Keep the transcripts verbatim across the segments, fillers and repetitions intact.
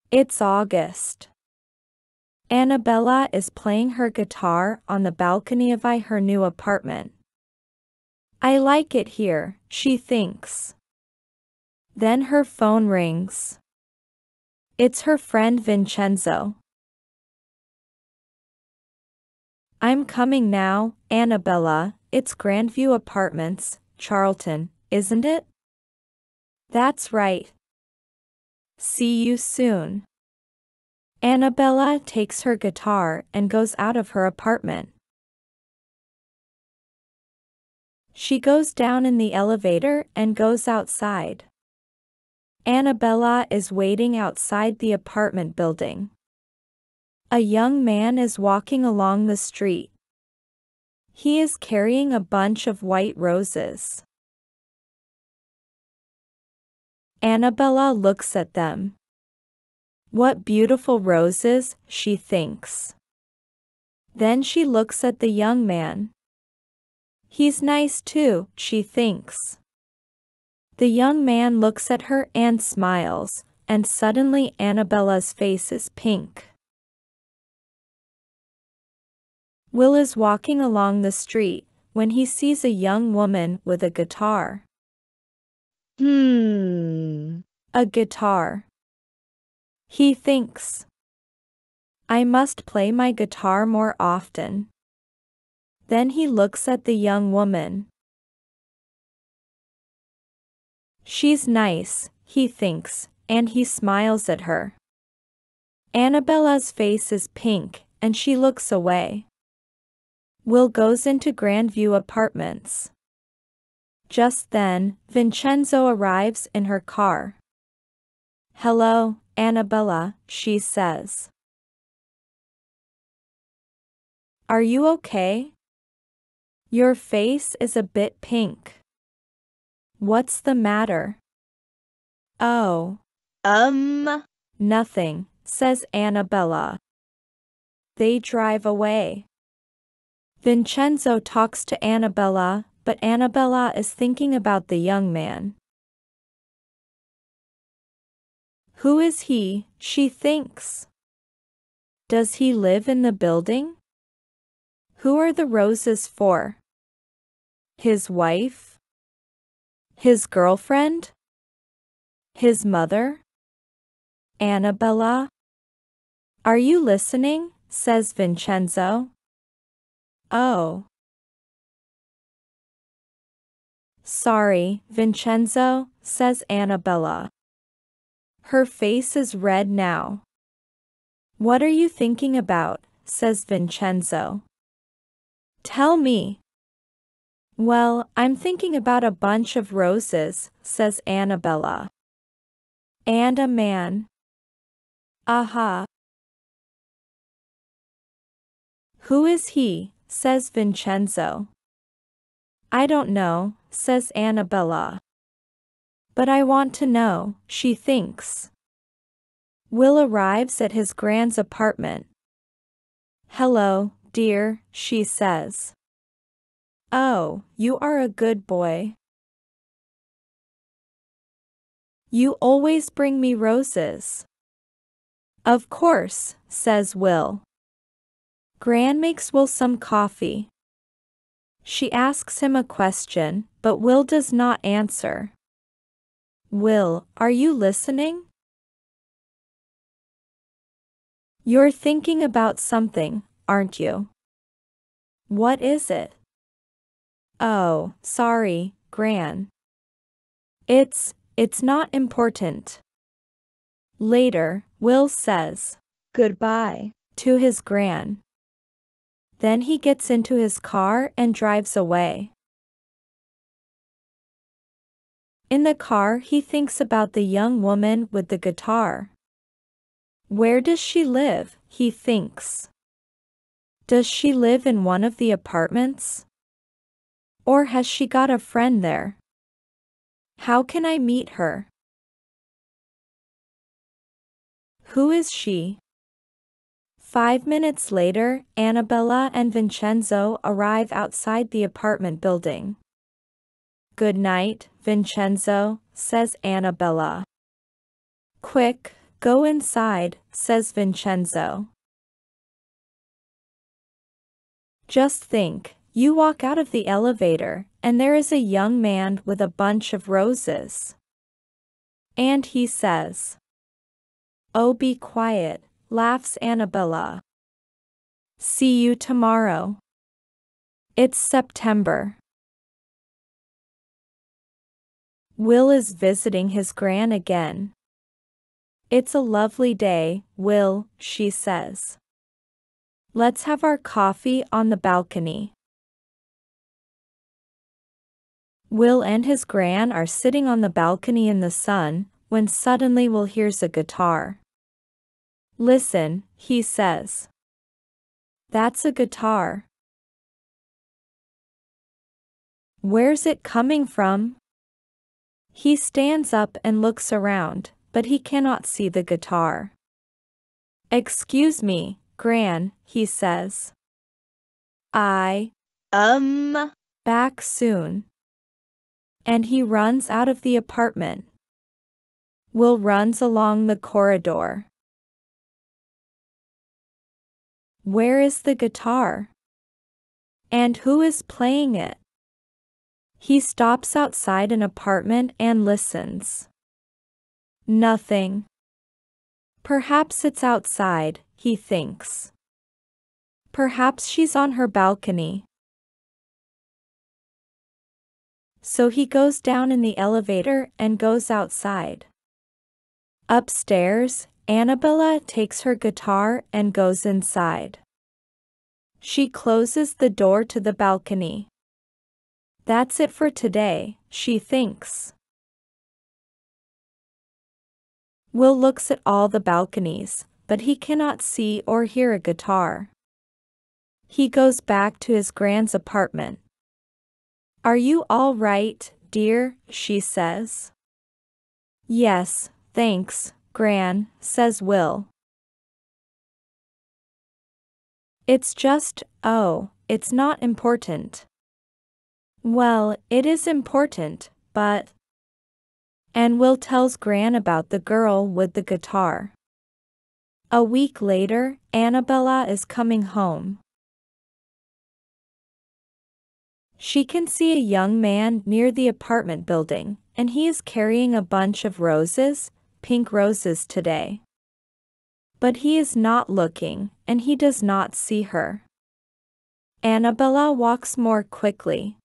It's August. Annabella is playing her guitar on the balcony of her new apartment. I like it here, she thinks. Then her phone rings. It's her friend Vincenzo. I'm coming now, Annabella. It's Grandview Apartments, Charlton, isn't it? That's right. See you soon. Annabella takes her guitar and goes out of her apartment. She goes down in the elevator and goes outside. Annabella is waiting outside the apartment building. A young man is walking along the street. He is carrying a bunch of white roses. Annabella looks at them. What beautiful roses, she thinks. Then she looks at the young man. He's nice too, she thinks. The young man looks at her and smiles, and suddenly Annabella's face is pink. Will is walking along the street when he sees a young woman with a guitar. Hmm, a guitar. He thinks, I must play my guitar more often. Then he looks at the young woman. She's nice, he thinks, and he smiles at her. Annabella's face is pink, and she looks away. Will goes into Grandview Apartments. Just then, Vincenzo arrives in her car. Hello, Annabella, she says. Are you okay? Your face is a bit pink. What's the matter? Oh. Um. Nothing, says Annabella. They drive away. Vincenzo talks to Annabella, but Annabella is thinking about the young man. Who is he, she thinks. Does he live in the building? Who are the roses for? His wife? His girlfriend? His mother? Annabella? Are you listening? Says Vincenzo. Oh. Sorry, Vincenzo, says Annabella. Her face is red now. What are you thinking about? Says Vincenzo. Tell me. Well, I'm thinking about a bunch of roses, says Annabella. And a man. Aha. Who is he? Says Vincenzo. I don't know, says Annabella. But I want to know, she thinks. Will arrives at his grand's apartment. Hello, dear, she says. Oh, you are a good boy. You always bring me roses. Of course, says Will. Gran makes Will some coffee. She asks him a question, but Will does not answer. Will, are you listening? You're thinking about something, aren't you? What is it? Oh, sorry, Gran. It's, it's not important. Later, Will says, goodbye, to his Gran. Then he gets into his car and drives away. In the car, he thinks about the young woman with the guitar. Where does she live? He thinks. Does she live in one of the apartments? Or has she got a friend there? How can I meet her? Who is she? Five minutes later, Annabella and Vincenzo arrive outside the apartment building. Good night, Vincenzo, says Annabella. Quick, Go inside, says Vincenzo. Just think, you walk out of the elevator, and there is a young man with a bunch of roses. And he says, "Oh, be quiet," laughs Annabella. "See you tomorrow." It's September. Will is visiting his gran again. "It's a lovely day, Will," she says. "Let's have our coffee on the balcony." Will and his gran are sitting on the balcony in the sun, when suddenly Will hears a guitar. "Listen," he says. "That's a guitar." "Where's it coming from?" He stands up and looks around, but he cannot see the guitar. "Excuse me, Gran," he says. I, um, back soon." And he runs out of the apartment. Will runs along the corridor. Where is the guitar? And who is playing it? He stops outside an apartment and listens. Nothing. Perhaps it's outside, he thinks. Perhaps she's on her balcony. So he goes down in the elevator and goes outside. Upstairs, Annabella takes her guitar and goes inside. She closes the door to the balcony. That's it for today, she thinks. Will looks at all the balconies, but he cannot see or hear a guitar. He goes back to his gran's apartment. "Are you all right, dear?" she says. "Yes, thanks, Gran," says Will. "It's just, oh, it's not important." "Well, it is important, but..." And Will tells Gran about the girl with the guitar. A week later, Annabella is coming home. She can see a young man near the apartment building, and he is carrying a bunch of roses, pink roses today. But he is not looking, and he does not see her. Annabella walks more quickly.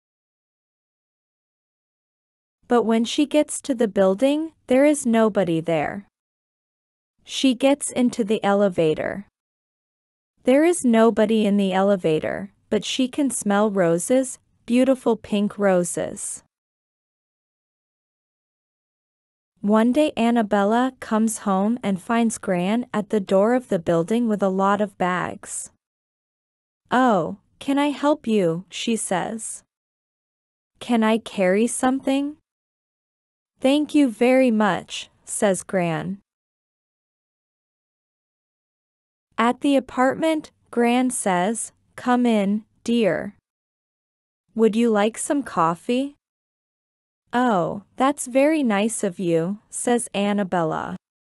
But when she gets to the building, there is nobody there. She gets into the elevator. There is nobody in the elevator, but she can smell roses, beautiful pink roses. One day Annabella comes home and finds Gran at the door of the building with a lot of bags. "Oh, can I help you?" she says. "Can I carry something?" "Thank you very much," says Gran. At the apartment, Gran says, "Come in, dear. Would you like some coffee?" "Oh, that's very nice of you," says Annabella.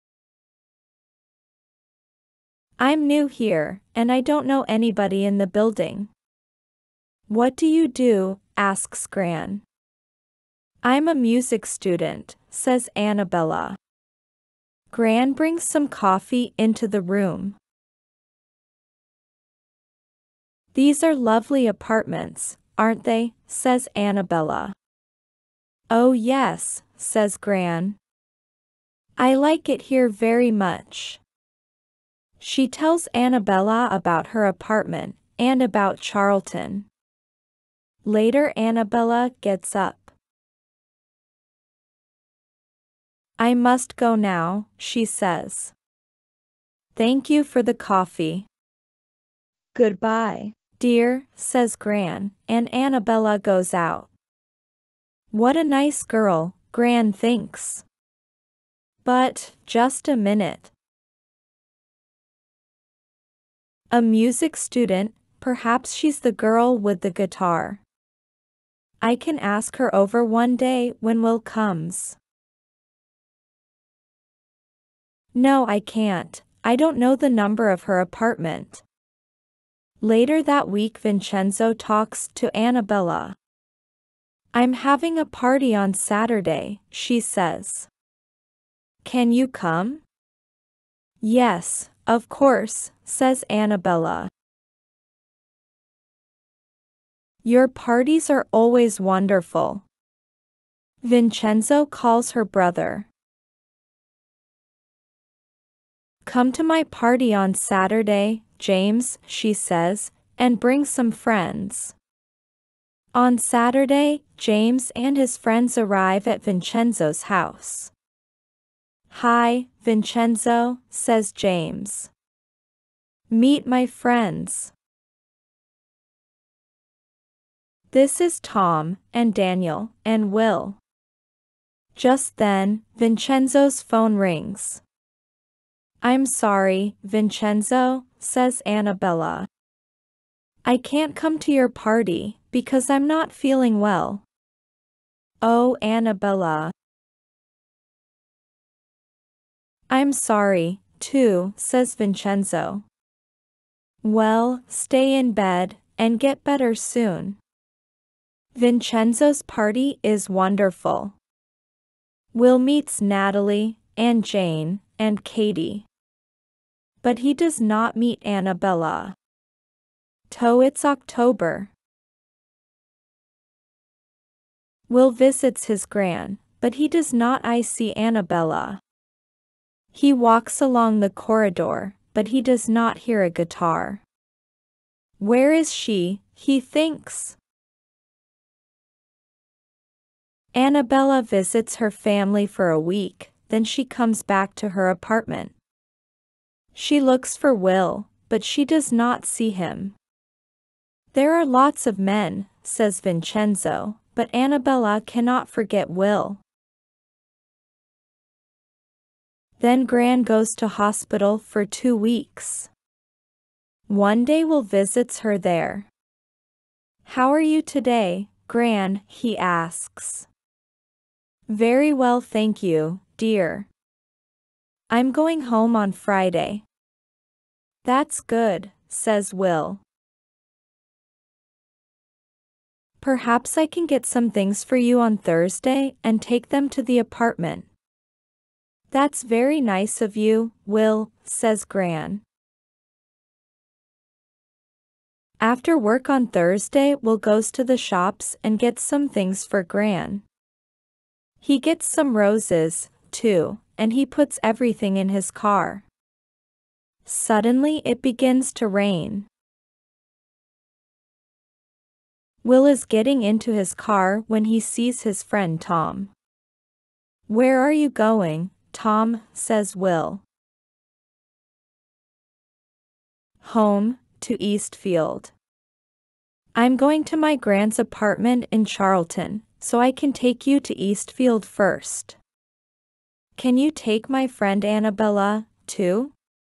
"I'm new here, and I don't know anybody in the building." "What do you do?" asks Gran. "I'm a music student," says Annabella. Gran brings some coffee into the room. "These are lovely apartments, aren't they?" says Annabella. "Oh yes," says Gran. "I like it here very much." She tells Annabella about her apartment, and about Charlton. Later Annabella gets up. "I must go now," she says. "Thank you for the coffee." "Goodbye, dear," says Gran, and Annabella goes out. What a nice girl, Gran thinks. But, just a minute. A music student, perhaps she's the girl with the guitar. I can ask her over one day when Will comes. No, I can't. I don't know the number of her apartment. Later that week, Vincenzo talks to Annabella. I'm having a party on Saturday, she says. Can you come? Yes, of course, says Annabella. Your parties are always wonderful. Vincenzo calls her brother. Come to my party on Saturday, James, she says, and bring some friends. On Saturday, James and his friends arrive at Vincenzo's house. Hi, Vincenzo, says James. Meet my friends. This is Tom, and Daniel, and Will. Just then, Vincenzo's phone rings. I'm sorry, Vincenzo, says Annabella. I can't come to your party, because I'm not feeling well. Oh, Annabella. I'm sorry, too, says Vincenzo. Well, stay in bed, and get better soon. Vincenzo's party is wonderful. Will meets Natalie, and Jane, and Katie. But he does not meet Annabella. So it's October. Will visits his gran, but he does not I see Annabella. He walks along the corridor, but he does not hear a guitar. Where is she, he thinks. Annabella visits her family for a week, then she comes back to her apartment. She looks for Will, but she does not see him. There are lots of men, says Vincenzo, but Annabella cannot forget Will. Then Gran goes to hospital for two weeks. One day Will visits her there. How are you today, Gran? He asks. Very well, thank you, dear. I'm going home on Friday. That's good, says Will. Perhaps I can get some things for you on Thursday and take them to the apartment. That's very nice of you, Will, says Gran. After work on Thursday, Will goes to the shops and gets some things for Gran. He gets some roses, too, and he puts everything in his car. Suddenly it begins to rain. Will is getting into his car when he sees his friend Tom. Where are you going, Tom? Says Will. Home, to Eastfield. I'm going to my Gran's apartment in Charlton, so I can take you to Eastfield first. Can you take my friend Annabella, too?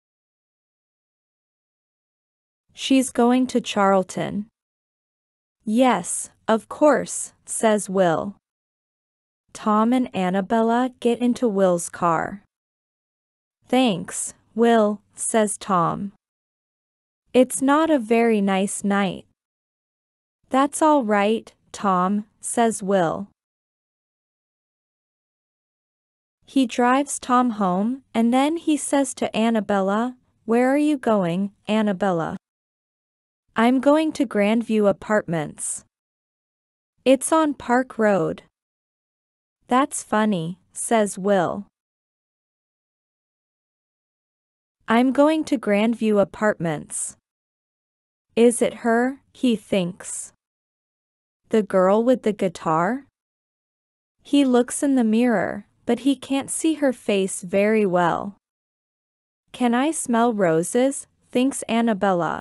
She's going to Charlton. Yes, of course, says Will. Tom and Annabella get into Will's car. Thanks, Will, says Tom. It's not a very nice night. That's all right, Tom, says Will. He drives Tom home, and then he says to Annabella, Where are you going, Annabella? I'm going to Grandview Apartments. It's on Park Road. That's funny, says Will. I'm going to Grandview Apartments. Is it her, he thinks. The girl with the guitar? He looks in the mirror, but he can't see her face very well. Can I smell roses? Thinks Annabella.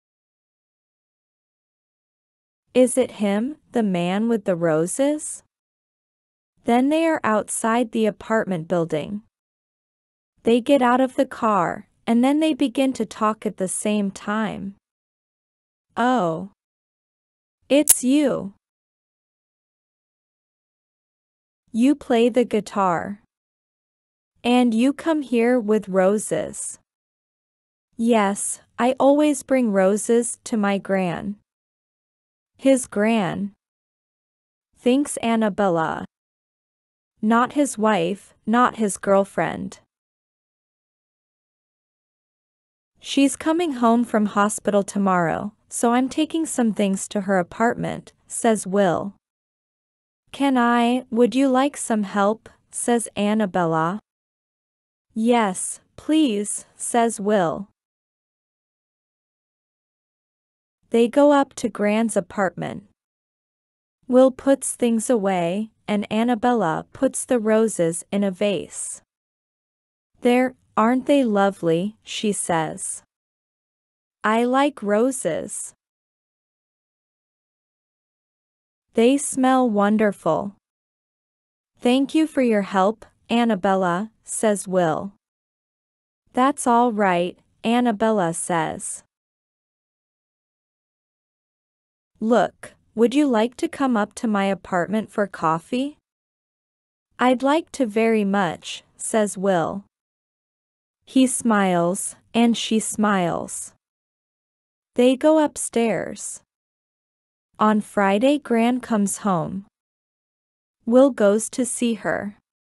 Is it him, the man with the roses? Then they are outside the apartment building. They get out of the car, and then they begin to talk at the same time. Oh. It's you. You play the guitar. And you come here with roses. Yes, I always bring roses to my gran. His gran. Thinks Annabella. Not his wife, not his girlfriend. She's coming home from hospital tomorrow, so I'm taking some things to her apartment, says Will. Can I, would you like some help, says Annabella. Yes, please, says Will. They go up to Gran's apartment. Will puts things away, and Annabella puts the roses in a vase. There, aren't they lovely, she says. I like roses. They smell wonderful. Thank you for your help, Annabella, says Will. That's all right, Annabella says. Look, would you like to come up to my apartment for coffee? I'd like to very much, says Will. He smiles, and she smiles. They go upstairs. On Friday, Gran comes home. Will goes to see her.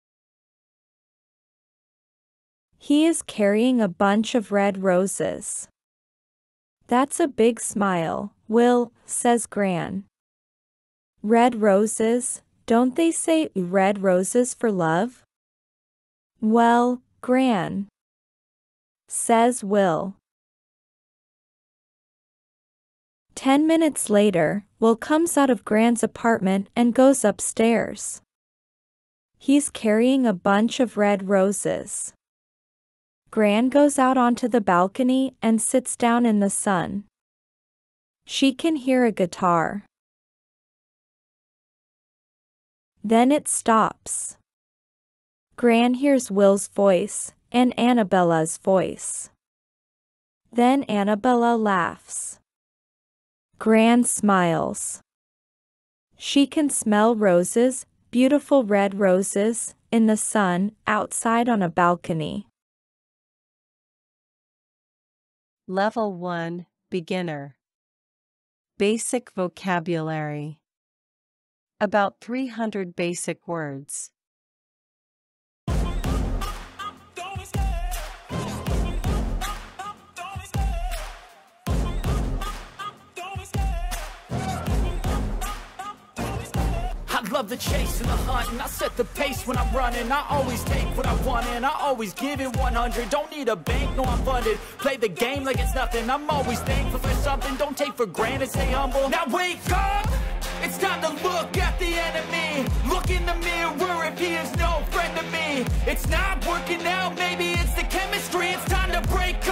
He is carrying a bunch of red roses. That's a big smile, Will, says Gran. Red roses, don't they say red roses for love? Well, Gran, says Will. Ten minutes later, Will comes out of Gran's apartment and goes upstairs. He's carrying a bunch of red roses. Gran goes out onto the balcony and sits down in the sun. She can hear a guitar. Then it stops. Gran hears Will's voice and Annabella's voice. Then Annabella laughs. Gran smiles. She can smell roses, beautiful red roses, in the sun, outside on a balcony. Level one, Beginner. Basic vocabulary. About three hundred basic words. I love the chase and the hunt, and I set the pace when I'm running. I always take what I want and I always give it one hundred. Don't need a bank, no I'm funded. Play the game like it's nothing. I'm always thankful for something. Don't take for granted, stay humble. Now wake up! It's time to look at the enemy. Look in the mirror if he is no friend to me. It's not working out, maybe it's the chemistry. It's time to break